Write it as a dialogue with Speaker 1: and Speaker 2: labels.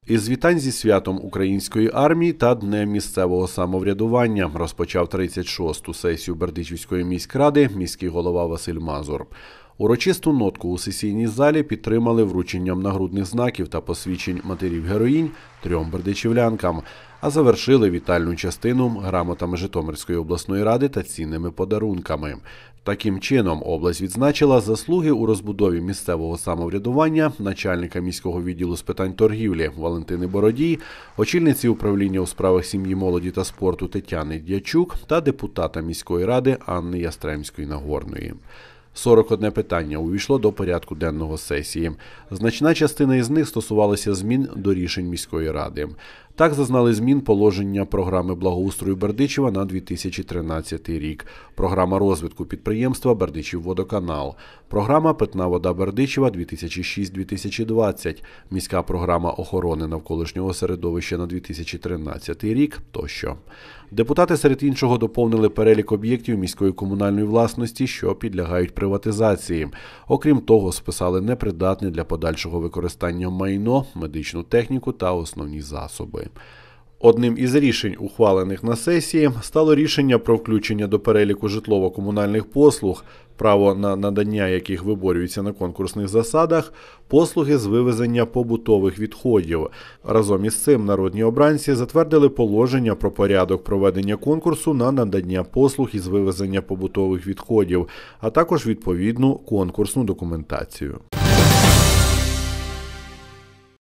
Speaker 1: Із вітань зі святом Української армії та Днем місцевого самоврядування розпочав 36-ту сесію Бердичівської міськради міський голова Василь Мазур. Урочисту нотку у сесійній залі підтримали врученням нагрудних знаків та посвідчень матерів-героїнь 3 бердичівлянкам, а завершили вітальну частину грамотами Житомирської обласної ради та цінними подарунками. Таким чином, область відзначила заслуги у розбудові місцевого самоврядування начальника міського відділу з питань торгівлі Валентини Бородій, очільниці управління у справах сім'ї, молоді та спорту Тетяни Дячук та депутата міської ради Анни Ястремської-Нагорної. 41 питання увійшло до порядку денного сесії. Значна частина із них стосувалася змін до рішень міської ради. Так зазнали змін положення програми благоустрою Бердичева на 2013 рік, програма розвитку підприємства «Бердичівводоканал», програма «Питна вода Бердичева 2006-2020», міська програма охорони навколишнього середовища на 2013 рік тощо. Депутати серед іншого доповнили перелік об'єктів міської комунальної власності, що підлягають приватизації. Окрім того, списали непридатне для подальшого використання майно, медичну техніку та основні засоби. Одним із рішень, ухвалених на сесії, стало рішення про включення до переліку житлово-комунальних послуг, право на надання яких виборюється на конкурсних засадах, послуги з вивезення побутових відходів. Разом із цим народні обранці затвердили положення про порядок проведення конкурсу на надання послуг із вивезення побутових відходів, а також відповідну конкурсну документацію.